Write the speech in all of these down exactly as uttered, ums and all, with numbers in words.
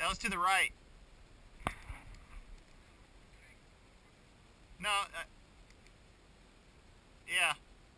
That was to the right. No. Uh, yeah.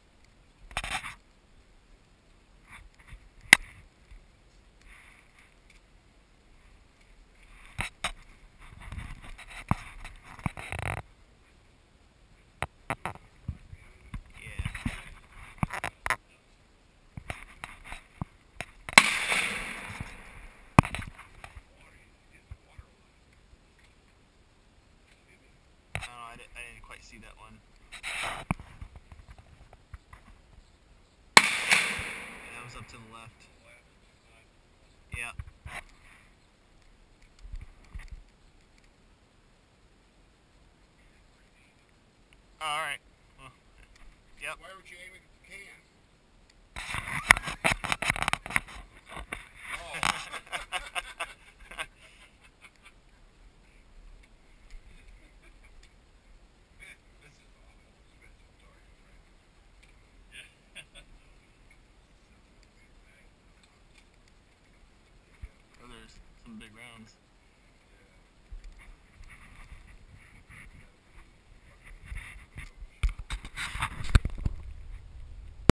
I didn't quite see that one. Yeah, that was up to the left. Yeah. Oh, all right. Well, yep. Why would you aim at the can? Oh. This is awful. Expensive target practice. Oh, there's some big rounds.